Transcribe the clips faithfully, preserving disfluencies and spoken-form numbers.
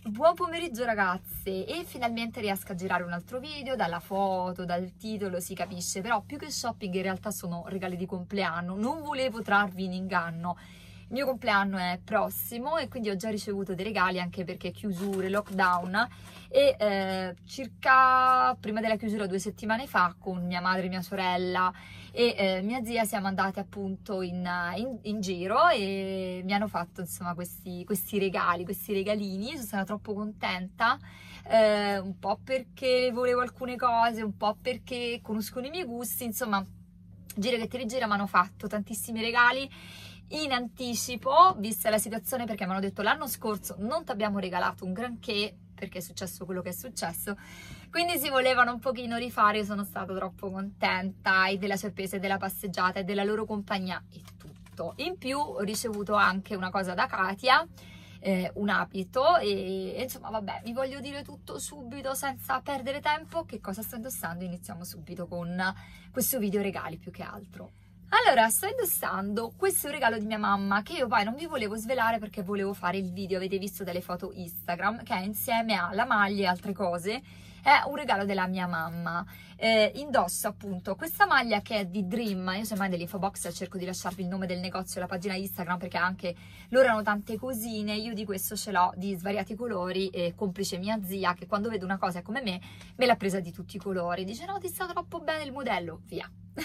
Buon pomeriggio ragazze, e finalmente riesco a girare un altro video. Dalla foto, dal titolo si capisce, però più che shopping in realtà sono regali di compleanno. Non volevo trarvi in inganno, il mio compleanno è prossimo e quindi ho già ricevuto dei regali, anche perché chiusure, lockdown, e eh, circa prima della chiusura, due settimane fa, con mia madre, mia sorella e eh, mia zia siamo andate appunto in, in, in giro e mi hanno fatto insomma questi, questi regali, questi regalini. Sono stata troppo contenta, eh, un po' perché volevo alcune cose, un po' perché conoscono i miei gusti, insomma gira che ti rigira mi hanno fatto tantissimi regali in anticipo, vista la situazione, perché mi hanno detto l'anno scorso non ti abbiamo regalato un granché perché è successo quello che è successo, quindi si volevano un pochino rifare. Io sono stata troppo contenta e della sorpresa e della passeggiata e della loro compagnia e tutto. In più ho ricevuto anche una cosa da Katia, eh, un abito e, e insomma vabbè, vi voglio dire tutto subito senza perdere tempo. Che cosa sto indossando? Iniziamo subito con questo video regali più che altro. Allora, sto indossando questo regalo di mia mamma, che io poi non vi volevo svelare perché volevo fare il video, avete visto dalle foto Instagram, che è insieme alla maglia e altre cose, è un regalo della mia mamma. Eh, indosso appunto questa maglia che è di Dream. Io semmai dell'info box cerco di lasciarvi il nome del negozio e la pagina Instagram, perché anche loro hanno tante cosine. Io di questo ce l'ho di svariati colori, e complice mia zia, che quando vede una cosa come me, me l'ha presa di tutti i colori. Dice no, ti sta troppo bene il modello, via.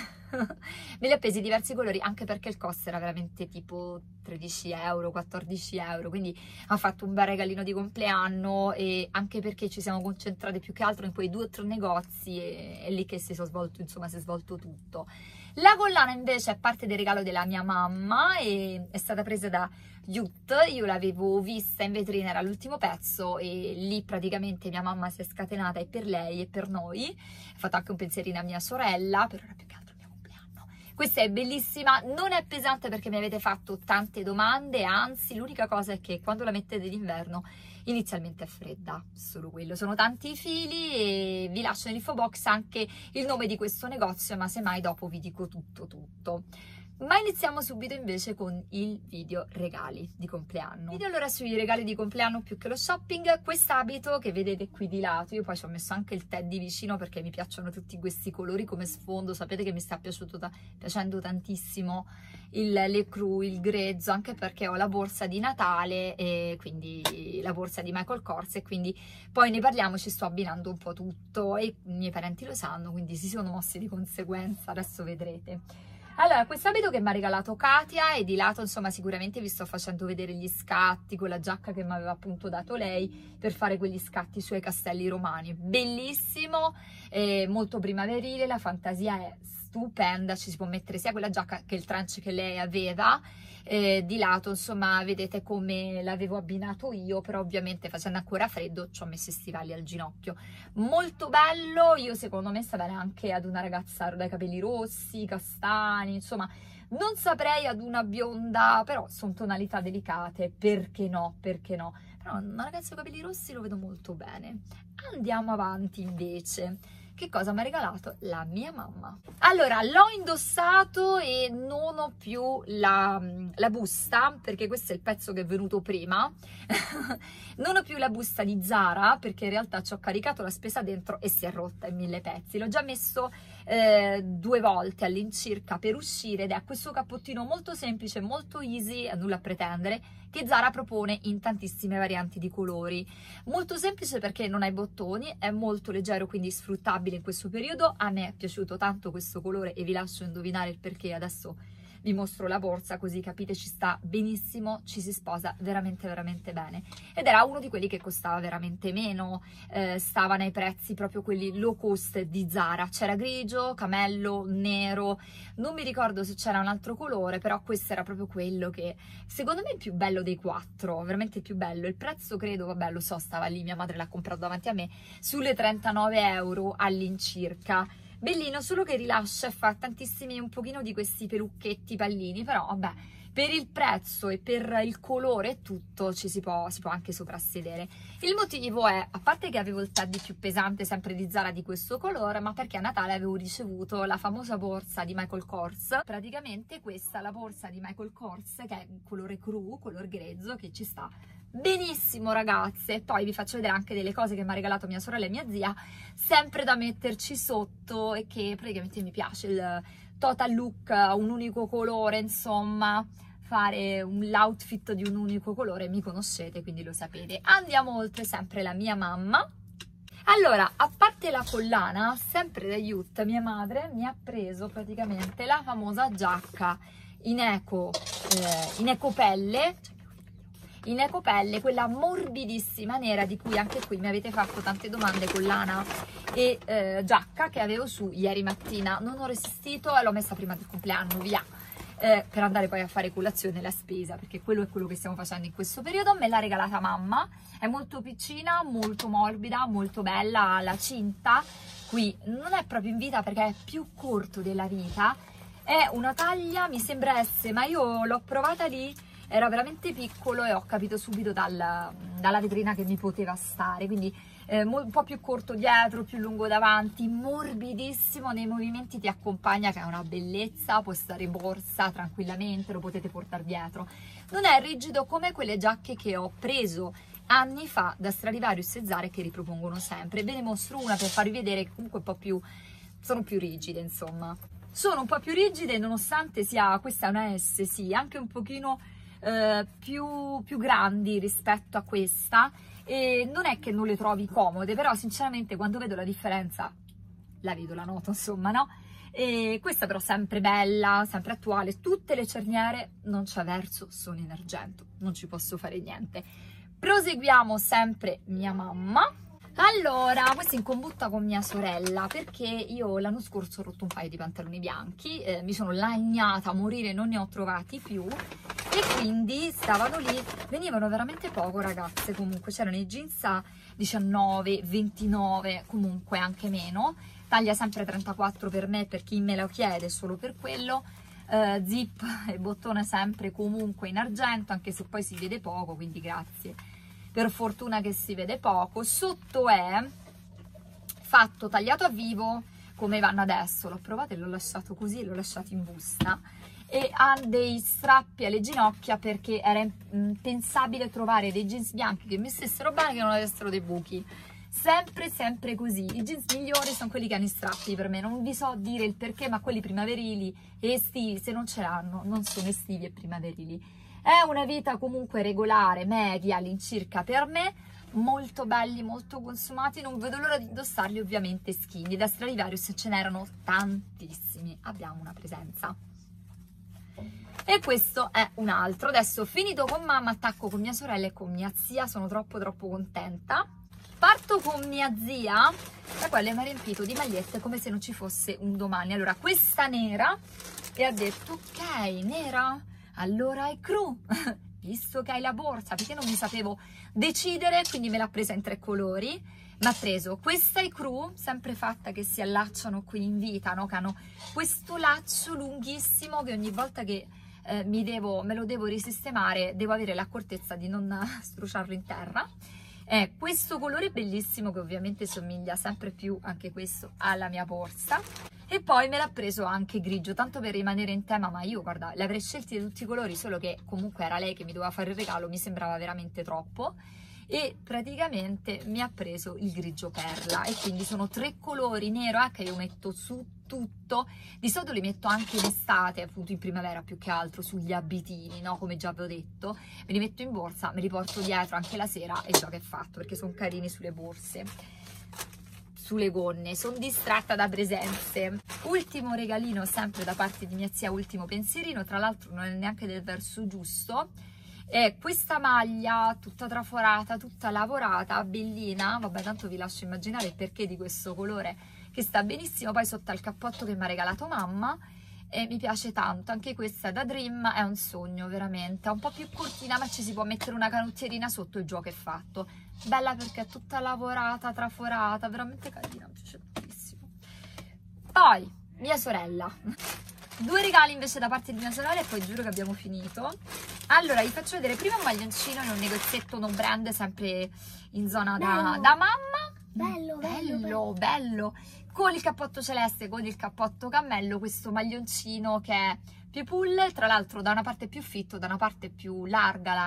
Me li ha presi diversi colori, anche perché il costo era veramente tipo tredici euro, quattordici euro, quindi ha fatto un bel regalino di compleanno, e anche perché ci siamo concentrati più che altro in quei due o tre negozi, e è lì che si è svolto, insomma, si è svolto tutto. La collana invece è parte del regalo della mia mamma e è stata presa da Youth. Io l'avevo vista in vetrina, era l'ultimo pezzo, e lì praticamente mia mamma si è scatenata, e per lei e per noi. Ha fatto anche un pensierino a mia sorella, per ora più che altro il mio compleanno. Questa è bellissima, non è pesante perché mi avete fatto tante domande, anzi l'unica cosa è che quando la mettete d'inverno inizialmente è fredda, solo quello. Sono tanti i fili, e vi lascio nell'info box anche il nome di questo negozio, ma semmai dopo vi dico tutto tutto. Ma iniziamo subito invece con il video regali di compleanno. Video allora sui regali di compleanno più che lo shopping. Quest'abito che vedete qui di lato, io poi ci ho messo anche il teddy vicino perché mi piacciono tutti questi colori come sfondo. Sapete che mi sta piaciuto ta piacendo tantissimo il l'écru, il grezzo, anche perché ho la borsa di Natale, e quindi la borsa di Michael Kors, e quindi poi ne parliamo, ci sto abbinando un po' tutto e i miei parenti lo sanno, quindi si sono mossi di conseguenza, adesso vedrete. Allora, questo abito che mi ha regalato Katia, e di lato insomma sicuramente vi sto facendo vedere gli scatti con la giacca che mi aveva appunto dato lei per fare quegli scatti sui castelli romani. Bellissimo, eh, molto primaverile, la fantasia è stupenda, ci si può mettere sia quella giacca che il trench che lei aveva. Eh, di lato insomma vedete come l'avevo abbinato io, però ovviamente facendo ancora freddo ci ho messo i stivali al ginocchio. Molto bello, io secondo me sta bene anche ad una ragazza dai capelli rossi, castani, insomma non saprei ad una bionda, però sono tonalità delicate, perché no, perché no, però una ragazza con capelli rossi lo vedo molto bene. Andiamo avanti invece. Che cosa mi ha regalato la mia mamma? Allora, l'ho indossato e non ho più la, la busta, perché questo è il pezzo che è venuto prima. Non ho più la busta di Zara, perché in realtà ci ho caricato la spesa dentro e si è rotta in mille pezzi. L'ho già messo eh, due volte all'incirca per uscire, ed è questo cappottino molto semplice, molto easy, a nulla a pretendere, che Zara propone in tantissime varianti di colori. Molto semplice perché non ha i bottoni, è molto leggero, quindi sfruttabile in questo periodo. A me è piaciuto tanto questo colore e vi lascio indovinare il perché. Adesso vi mostro la borsa così capite, ci sta benissimo, ci si sposa veramente veramente bene, ed era uno di quelli che costava veramente meno, eh, stava nei prezzi proprio quelli low cost di Zara. C'era grigio, camello, nero, non mi ricordo se c'era un altro colore, però questo era proprio quello che secondo me è il più bello dei quattro, veramente il più bello. Il prezzo credo, vabbè lo so, stava lì, mia madre l'ha comprato davanti a me, sulle trentanove euro all'incirca. Bellino, solo che rilascia e fa tantissimi un pochino di questi pelucchetti pallini, però vabbè, per il prezzo e per il colore e tutto ci si può, si può anche soprassedere. Il motivo è, a parte che avevo il teddy più pesante sempre di Zara di questo colore, ma perché a Natale avevo ricevuto la famosa borsa di Michael Kors. Praticamente questa è la borsa di Michael Kors, che è colore cru, color grezzo, che ci sta benissimo ragazze. Poi vi faccio vedere anche delle cose che mi ha regalato mia sorella e mia zia, sempre da metterci sotto e che praticamente mi piace, il total look, un unico colore, insomma, fare l'outfit di un unico colore, mi conoscete, quindi lo sapete. Andiamo oltre, sempre la mia mamma. Allora, a parte la collana, sempre da Youth, mia madre mi ha preso praticamente la famosa giacca in eco, eh, in ecopelle, in ecopelle, quella morbidissima nera di cui anche qui mi avete fatto tante domande, collana e eh, giacca, che avevo su ieri mattina. Non ho resistito e l'ho messa prima del compleanno, via. Eh, per andare poi a fare colazione e la spesa, perché quello è quello che stiamo facendo in questo periodo. Me l'ha regalata mamma, è molto piccina, molto morbida, molto bella. La cinta qui non è proprio in vita perché è più corto della vita, è una taglia, mi sembra S, ma io l'ho provata lì, era veramente piccolo e ho capito subito dal, dalla vetrina che mi poteva stare, quindi Eh, un po' più corto dietro, più lungo davanti, morbidissimo, nei movimenti ti accompagna, che è una bellezza, può stare in borsa tranquillamente, lo potete portare dietro. Non è rigido come quelle giacche che ho preso anni fa da Stradivarius e Zara, che ripropongono sempre. Ve ne mostro una per farvi vedere che comunque un po' più, sono più rigide, insomma. Sono un po' più rigide nonostante sia, questa è una S, sì, anche un pochino eh, più, più grandi rispetto a questa. E non è che non le trovi comode, però sinceramente quando vedo la differenza la vedo, la noto, insomma, no? E questa però sempre bella, sempre attuale, tutte le cerniere non c'è verso, sono in argento, non ci posso fare niente. Proseguiamo sempre mia mamma. Allora, questa in combutta con mia sorella, perché io l'anno scorso ho rotto un paio di pantaloni bianchi, eh, mi sono lagnata a morire, non ne ho trovati più e quindi stavano lì, venivano veramente poco ragazze, comunque c'erano i jeans a diciannove, ventinove, comunque anche meno, taglia sempre trentaquattro per me, per chi me lo chiede, solo per quello, eh, zip e bottone sempre comunque in argento, anche se poi si vede poco, quindi grazie, per fortuna che si vede poco. Sotto è fatto tagliato a vivo come vanno adesso, l'ho provato e l'ho lasciato così, l'ho lasciato in busta, e ha dei strappi alle ginocchia perché era impensabile trovare dei jeans bianchi che mi stessero bene che non avessero dei buchi, sempre sempre così. I jeans migliori sono quelli che hanno i strappi per me, non vi so dire il perché, ma quelli primaverili e estivi, se non ce l'hanno, non sono estivi e primaverili. È una vita comunque regolare, media all'incirca per me, molto belli, molto consumati, non vedo l'ora di indossarli, ovviamente skinny. Da Stradivarius ce n'erano tantissimi, abbiamo una presenza. E questo è un altro. Adesso finito con mamma, attacco con mia sorella e con mia zia, sono troppo troppo contenta. Parto con mia zia, la quale mi ha riempito di magliette come se non ci fosse un domani. Allora, questa nera, e ha detto ok, nera, allora è Crew, visto che hai la borsa, perché non mi sapevo decidere, quindi me l'ha presa in tre colori. Mi ha preso questa è Crew, sempre fatta che si allacciano qui in vita, no? Che hanno questo laccio lunghissimo che ogni volta che eh, mi devo, me lo devo risistemare devo avere l'accortezza di non strusciarlo in terra. È questo colore bellissimo che ovviamente somiglia sempre più, anche questo, alla mia borsa. E poi me l'ha preso anche grigio, tanto per rimanere in tema, ma io guarda, le avrei scelti di tutti i colori, solo che comunque era lei che mi doveva fare il regalo, mi sembrava veramente troppo. E praticamente mi ha preso il grigio perla, e quindi sono tre colori nero eh, che io metto su tutto. Di solito li metto anche in estate, appunto in primavera più che altro, sugli abitini, no? Come già avevo detto, me li metto in borsa, me li porto dietro anche la sera e già che è fatto, perché sono carini sulle borse, sulle gonne. Sono distratta da presenze. Ultimo regalino sempre da parte di mia zia, ultimo pensierino, tra l'altro non è neanche del verso giusto. È questa maglia tutta traforata, tutta lavorata, bellina, vabbè tanto vi lascio immaginare il perché di questo colore, che sta benissimo. Poi sotto al cappotto che mi ha regalato mamma, e mi piace tanto, anche questa è da Dream, è un sogno veramente, è un po' più cortina ma ci si può mettere una canottierina sotto, il gioco è fatto. Bella perché è tutta lavorata, traforata, veramente carina, mi piace tantissimo. Poi mia sorella, due regali invece da parte di mia sorella e poi giuro che abbiamo finito. Allora vi faccio vedere prima un maglioncino in un negozietto no brand, sempre in zona da, da mamma. Bello, bello, bello, bello, con il cappotto celeste, con il cappotto cammello, questo maglioncino che è più pull, tra l'altro da una parte più fitto, da una parte più larga la,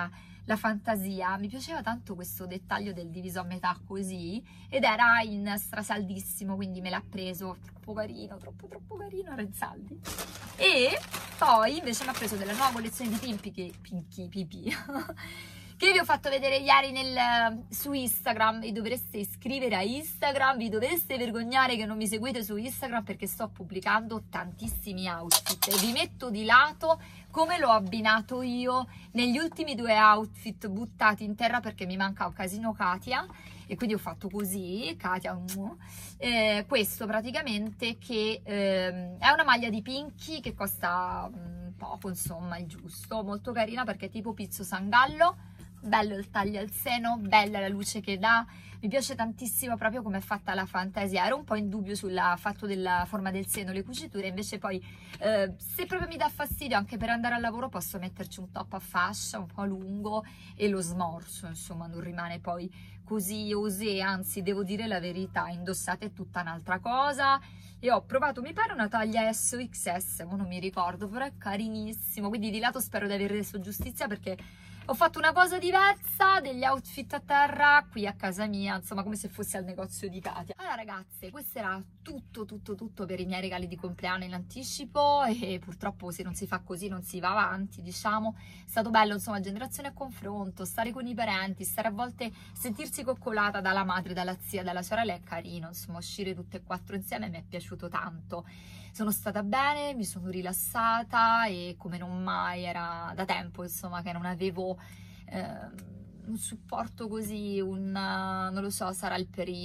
la fantasia, mi piaceva tanto questo dettaglio del diviso a metà così, ed era in strasaldissimo, quindi me l'ha preso, troppo carino, troppo troppo carino, era in saldi. E poi invece mi ha preso della nuova collezione di Pimpi, che Pinky, Pipi, che vi ho fatto vedere ieri nel, su Instagram. Vi dovreste iscrivere a Instagram, vi dovreste vergognare che non mi seguite su Instagram, perché sto pubblicando tantissimi outfit e vi metto di lato come l'ho abbinato io negli ultimi due outfit buttati in terra, perché mi manca un casino Katia, e quindi ho fatto così, Katia, eh, questo praticamente, che eh, è una maglia di Pinky che costa um, poco, insomma, il giusto, molto carina perché è tipo pizzo sangallo. Bello il taglio al seno, bella la luce che dà, mi piace tantissimo proprio come è fatta la fantasia. Ero un po' in dubbio sul fatto della forma del seno, le cuciture, invece poi eh, se proprio mi dà fastidio anche per andare al lavoro posso metterci un top a fascia un po' lungo e lo smorzo, insomma non rimane poi così osé, anzi devo dire la verità, indossate è tutta un'altra cosa. E ho provato, mi pare una taglia S o X S, ma non mi ricordo, però è carinissimo, quindi di lato spero di aver reso giustizia, perché ho fatto una cosa diversa degli outfit a terra qui a casa mia, insomma come se fosse al negozio di Katia. Allora ragazze, questo era tutto tutto tutto per i miei regali di compleanno in anticipo, e purtroppo se non si fa così non si va avanti, diciamo. È stato bello, insomma, generazione a confronto, stare con i parenti, stare a volte, sentirsi coccolata dalla madre, dalla zia, dalla sorella è carino, insomma uscire tutte e quattro insieme mi è piaciuto tanto. Sono stata bene, mi sono rilassata e come non mai, era da tempo insomma che non avevo eh, un supporto così, un, non lo so, sarà il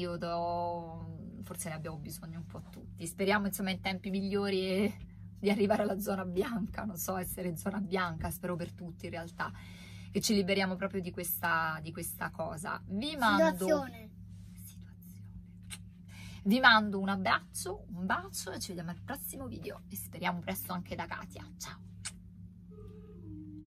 periodo, forse ne abbiamo bisogno un po' tutti. Speriamo insomma in tempi migliori di arrivare alla zona bianca, non so, essere zona bianca, spero per tutti in realtà, che ci liberiamo proprio di questa, di questa cosa. Vi mando... Situazione. Vi mando un abbraccio, un bacio e ci vediamo al prossimo video e speriamo presto anche da Katia. Ciao!